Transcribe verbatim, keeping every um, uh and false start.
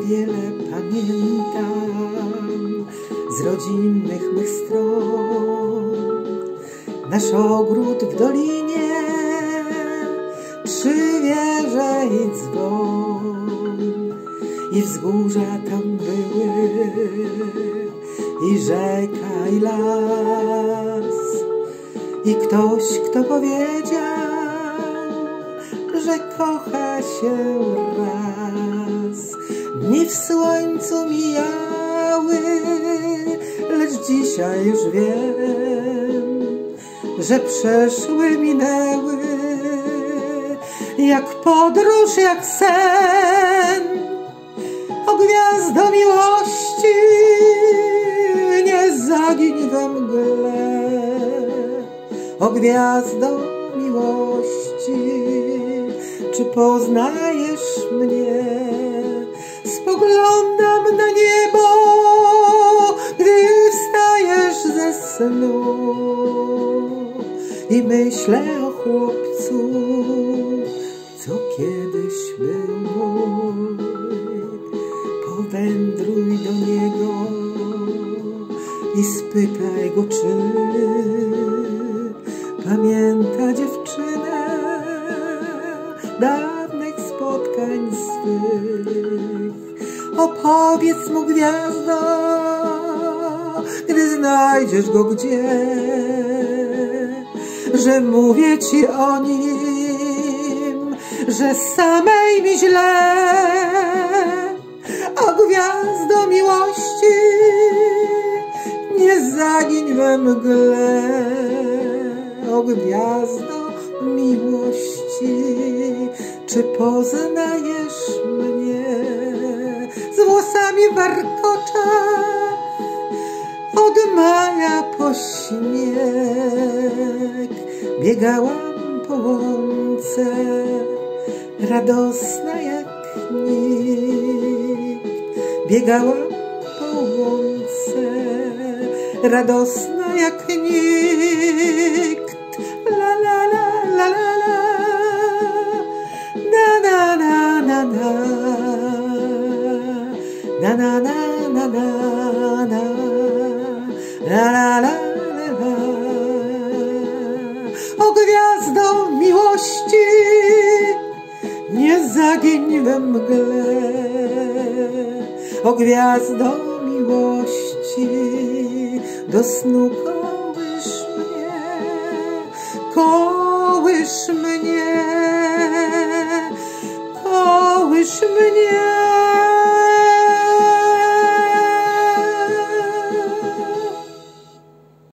wiele pamiętam z rodzinnych mych stron. Nasz ogród w dolinie, trzy wieże i dzwon, i wzgórza tam były, i rzeka, i las, i ktoś, kto powiedział, że kocha się raz. Dni w słońcu mijały, lecz dzisiaj już wiem, że przeszły, minęły, jak podróż, jak sen. O gwiazdo miłości, nie zagiń we mgle. O gwiazdo miłości, czy poznajesz mnie? Spoglądam na niebo, gdy wstajesz ze snu, i myślę o chłopcu, co kiedyś był mój. Powędruj do niego i spytaj go, czy pamięta dziewczynę dawnych spotkań swych. Opowiedz mu, gwiazdo, gdy znajdziesz go gdzie, że mówię ci o nim, że samej mi źle. O gwiazdo miłości, nie zagiń we mgle. O gwiazdo miłości, czy poznajesz mnie? Z włosami warkocza od maja po śnieg biegałam po łące, radosna jak nikt. Biegałam po łące, radosna jak nikt. La la la la la la, na na na na na, na na na na na na, la la la la. O gwiazdo miłości, nie zagiń we mgle. O gwiazdo miłości, do snu kołysz mnie, kołysz mnie, kołysz mnie.